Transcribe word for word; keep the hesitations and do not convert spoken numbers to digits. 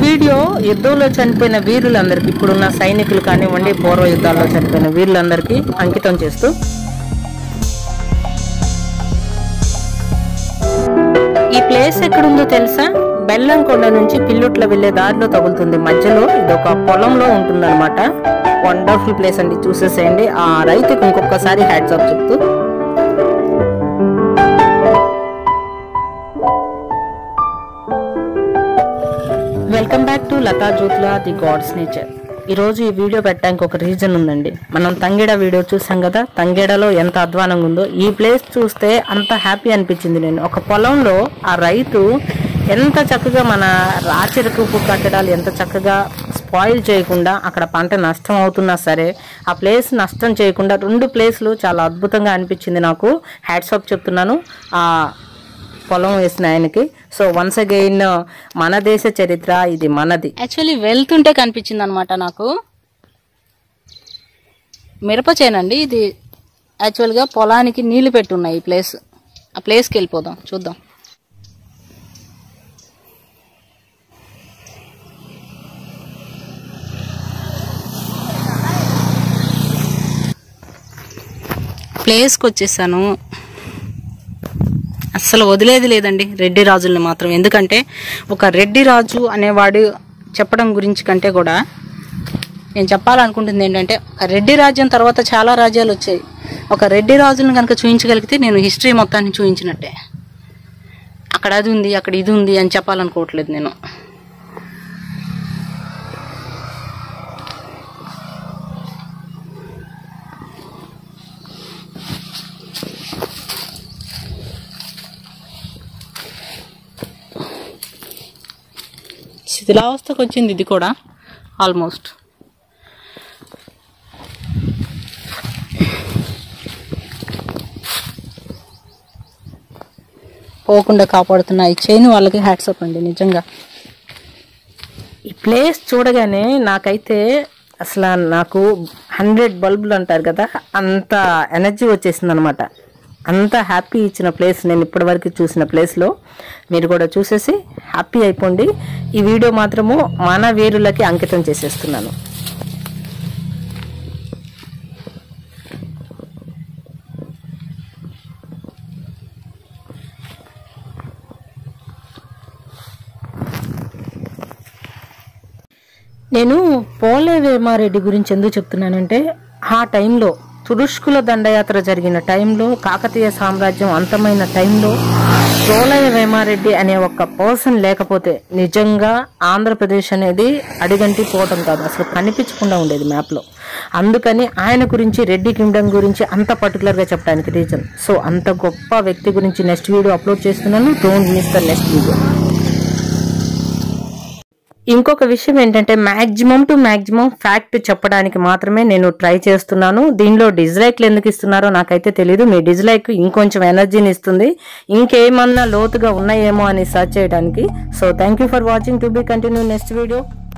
Video యుద్ధంలో చనిపోయిన వీరులందరికీ, ఇప్పుడున్న సైనికులు కానివ్వండి, పూర్వ యుద్ధాల్లో చనిపోయిన వీరులందరికీ అంకితం చేస్తూ, ఈ ప్లేస్ ఎక్కడుందో తెలుసా? బెల్లంకొండ నుంచి పిల్లుట్ల వెళ్లే దారిలో తగులుతుంది. మధ్యలో ఇది ఒక పొలంలో ఉంటుంది అనమాట. వండర్ఫుల్ ప్లేస్ అండి, చూసేసేయండి. ఆ రైతుకి ఇంకొకసారి హ్యాట్స్ ఆఫ్ చెప్తూ, welcome back to Latha Jyothula the God's nature. ఈరోజు ఈ వీడియో పెట్టడానికి ఒక రీజన్ ఉందండి. మనం తంగేడ వీడియో చూసాం కదా, తంగేడలో ఎంత అధ్వానంగా ఉందో. ఈ ప్లేస్ చూస్తే అంత హ్యాపీ అనిపించింది. నేను ఒక పొలంలో ఆ రైతు ఎంత చక్కగా మన రాచరికపు కట్టడాలు ఎంత చక్కగా స్పాయిల్ చేయకుండా, అక్కడ పంట నష్టం అవుతున్నా సరే ఆ ప్లేస్ నష్టం చేయకుండా, రెండు ప్లేస్లు చాలా అద్భుతంగా అనిపించింది నాకు. హ్యాట్స్ ఆఫ్ చెప్తున్నాను ఆ పొలం వేసిన ఆయనకి. సో వన్స్ అగైన్ మన దేశ చరిత్ర ఇది మనది. యాక్చువల్లీ వెళ్తుంటే కనిపించింది అనమాట నాకు. మిరప చేనండి ఇది. యాక్చువల్గా పొలానికి నీళ్లు పెట్టున్నాయి ఈ ప్లేస్. ఆ ప్లేస్కి వెళ్ళిపోదాం, చూద్దాం. ప్లేస్కి వచ్చేసాను. అస్సలు వదిలేది లేదండి రెడ్డి రాజుల్ని మాత్రం. ఎందుకంటే ఒక రెడ్డి రాజు అనేవాడు చెప్పడం గురించి కంటే కూడా నేను చెప్పాలనుకుంటుంది ఏంటంటే, ఒక రెడ్డి రాజ్యం తర్వాత చాలా రాజ్యాలు వచ్చాయి. ఒక రెడ్డి రాజులను కనుక చూపించగలిగితే నేను హిస్టరీ మొత్తాన్ని చూపించినట్టే. అక్కడ అది ఉంది, అక్కడ ఇది ఉంది అని చెప్పాలనుకోవట్లేదు నేను. శిథిలావస్థకు వచ్చింది ఇది కూడా ఆల్మోస్ట్. పోకుండా కాపాడుతున్న ఈ చైన్ వాళ్ళకి హ్యాట్స్ అప్ అండి నిజంగా. ఈ ప్లేస్ చూడగానే నాకైతే అసలు నాకు హండ్రెడ్ బల్బులు అంటారు కదా, అంత ఎనర్జీ వచ్చేసింది అనమాట. అంత హ్యాపీ ఇచ్చిన ప్లేస్ నేను ఇప్పటి వరకు చూసిన ప్లేస్లో. మీరు కూడా చూసేసి హ్యాపీ అయిపోండి. ఈ వీడియో మాత్రము మన వీరులకి అంకితం చేసేస్తున్నాను. నేను పోలే వేమారెడ్డి గురించి ఎందుకు చెప్తున్నానంటే, ఆ టైంలో తురుష్కుల దండయాత్ర జరిగిన టైంలో, కాకతీయ సామ్రాజ్యం అంతమైన టైంలో పోలయ వేమారెడ్డి అనే ఒక పర్సన్ లేకపోతే నిజంగా ఆంధ్రప్రదేశ్ అనేది అడిగంటి పోవటం కాదు, అసలు కనిపించకుండా ఉండేది మ్యాప్లో. అందుకని ఆయన గురించి, రెడ్డి కింగ్డమ్ గురించి అంత పర్టికులర్గా చెప్పడానికి రీజన్. సో అంత గొప్ప వ్యక్తి గురించి నెక్స్ట్ వీడియో అప్లోడ్ చేస్తున్నాను. Don't miss the next video. ఇంకొక విషయం ఏంటంటే, మ్యాక్సిమం టు మ్యాక్సిమం ఫ్యాక్ట్ చెప్పడానికి మాత్రమే నేను ట్రై చేస్తున్నాను. దీనిలో డిస్లైక్లు ఎందుకు ఇస్తున్నారో నాకైతే తెలియదు. మీ డిస్లైక్ ఇంకొంచెం ఎనర్జీని ఇస్తుంది, ఇంకేమన్నా లోతుగా ఉన్నాయేమో అని సర్చ్ చేయడానికి. So thank you for watching. To be continue next video.